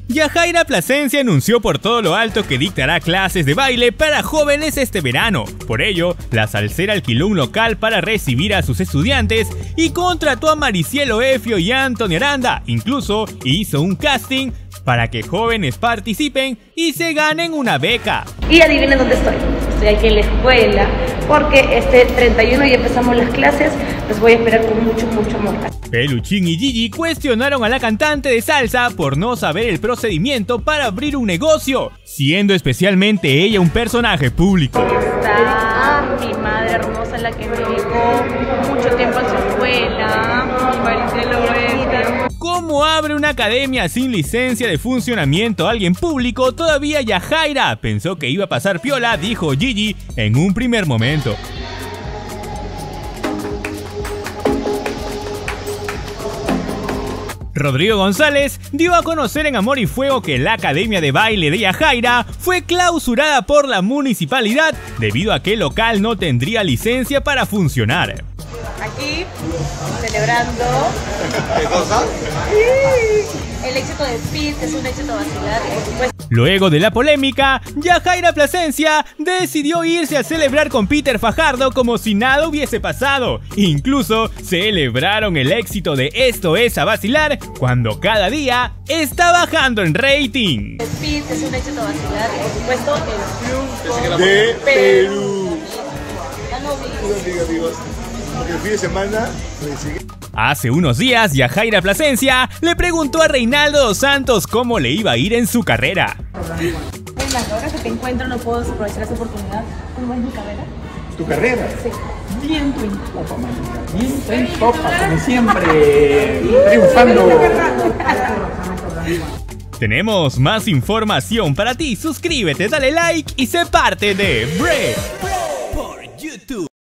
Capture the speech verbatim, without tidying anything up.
Yajaira Plasencia anunció por todo lo alto que dictará clases de baile para jóvenes este verano. Por ello, la salsera alquiló un local para recibir a sus estudiantes y contrató a Maricielo Efio y Anthony Aranda. Incluso hizo un casting para que jóvenes participen y se ganen una beca. Y adivinen dónde estoy. Estoy aquí en la escuela porque este treinta y uno ya empezamos las clases. Los voy a esperar con mucho, mucho amor. Peluchín y Gigi cuestionaron a la cantante de salsa por no saber el procedimiento para abrir un negocio, siendo especialmente ella un personaje público. Está mi madre hermosa, la que me dedicó mucho tiempo en su escuela, Maricielo Efio. ¿Cómo abre una academia sin licencia de funcionamiento a alguien público? Todavía Yajaira pensó que iba a pasar piola, dijo Gigi en un primer momento. Rodrigo González dio a conocer en Amor y Fuego que la Academia de Baile de Yajaira fue clausurada por la municipalidad debido a que el local no tendría licencia para funcionar. Aquí, celebrando ¿Qué cosa? el éxito de Speed, que es un éxito vacilar, y por supuesto. Luego de la polémica, Yajaira Plasencia decidió irse a celebrar con Peter Fajardo como si nada hubiese pasado. Incluso celebraron el éxito de Esto es a Vacilar cuando cada día está bajando en rating. Speed, que es un éxito vacilar, y por supuesto el triunfo De Perú. Ya lo vi. Amigos, amigos. El fin de semana sigue. Hace unos días, Yajaira Plasencia le preguntó a Reinaldo dos Santos cómo le iba a ir en su carrera. En las horas que te encuentro no puedo desaprovechar esa oportunidad. ¿Cómo es mi carrera? ¿Tu carrera? Sí. Viento en popa, manita. Viento en popa, como siempre. Triunfando. Tenemos más información para ti. Suscríbete, dale like y sé parte de Break por YouTube.